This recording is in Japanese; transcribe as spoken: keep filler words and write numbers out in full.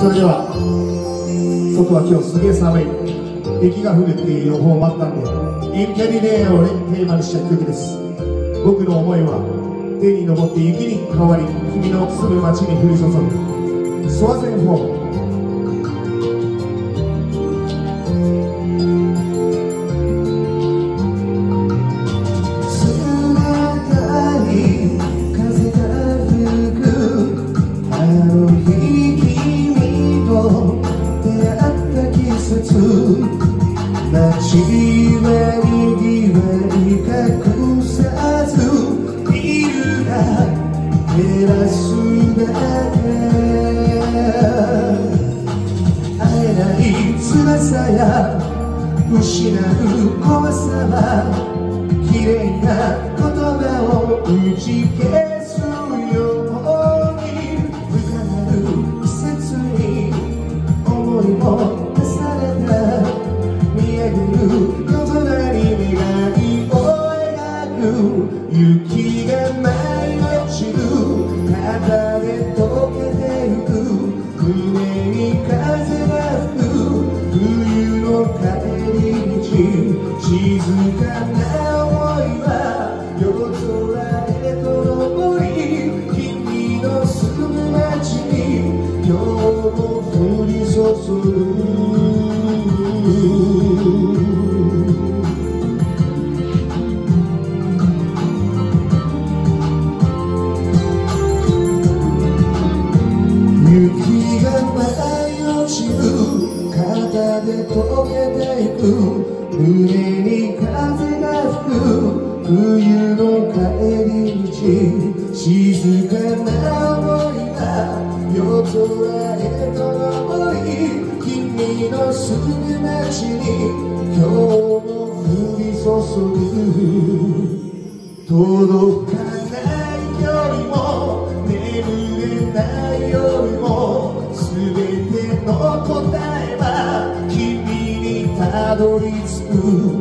それでは外は今日すげえ寒い、雪が降るっていう予報もあったんで、インキャリレーをテーマにした曲です。僕の思いは天に昇って雪に変わり、君の住む街に降り注ぐソワゼンフォー。 街はにぎわい隠さずビルが照らすだけ、会えない翼や失う怖さは綺麗な言葉を打ち消すように、深なる季節に思いも雪が舞い落ちる、肩で溶けてゆく、胸に風が吹く冬の帰り道、静かな想いは夜空へと昇り、君の住む街に今日も降り注ぐ。雪が舞い落ちる、肩で溶けてゆく、胸に風が吹く冬の帰り道、静かな想いが夜空へと昇り、君の住む街に今日も降り注ぐ。届かないよりも眠れないよりも、全ての答えは君にたどり着く。